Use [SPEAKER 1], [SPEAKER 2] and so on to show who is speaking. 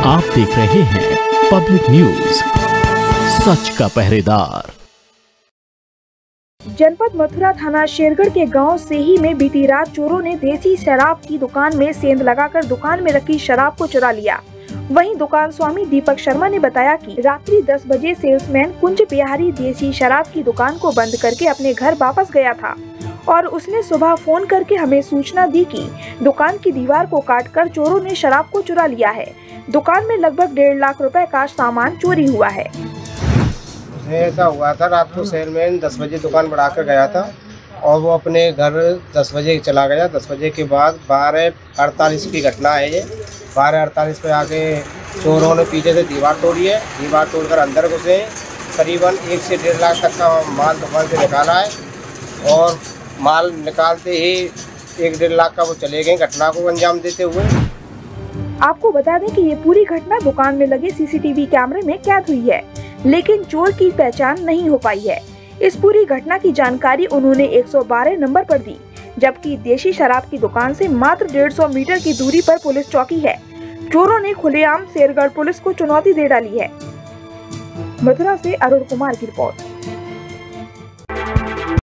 [SPEAKER 1] आप देख रहे हैं पब्लिक न्यूज, सच का पहरेदार।
[SPEAKER 2] जनपद मथुरा थाना शेरगढ़ के गांव सेही में बीती रात चोरों ने देसी शराब की दुकान में सेंध लगाकर दुकान में रखी शराब को चुरा लिया। वहीं दुकान स्वामी दीपक शर्मा ने बताया कि रात्रि 10 बजे सेल्समैन कुंज बिहारी देसी शराब की दुकान को बंद करके अपने घर वापस गया था और उसने सुबह फोन करके हमें सूचना दी कि दुकान की दीवार को काटकर चोरों ने शराब को चुरा लिया है। दुकान में लगभग 1.5 लाख रुपए का सामान चोरी हुआ है।
[SPEAKER 3] ऐसा हुआ था, रात को सेलमैन 10 बजे दुकान बढ़ा कर गया था और वो अपने घर 10 बजे चला गया। 10 बजे के बाद 12:48 की घटना है। ये 12:48 पे आके चोरों ने पीछे से दीवार तोड़ी है। दीवार तोड़कर अंदर घुसे, करीबन 1 से 1.5 लाख तक का माल दुकान से निकाला है और माल निकालते ही 1-1.5 लाख का वो चले गए घटना को अंजाम देते हुए।
[SPEAKER 2] आपको बता दें कि ये पूरी घटना दुकान में लगे सीसीटीवी कैमरे में कैद हुई है, लेकिन चोर की पहचान नहीं हो पाई है। इस पूरी घटना की जानकारी उन्होंने 112 नंबर पर दी, जबकि देशी शराब की दुकान से मात्र 150 मीटर की दूरी पर पुलिस चौकी है। चोरों ने खुलेआम शेरगढ़ पुलिस को चुनौती दे डाली है। मथुरा से अरुण कुमार की रिपोर्ट।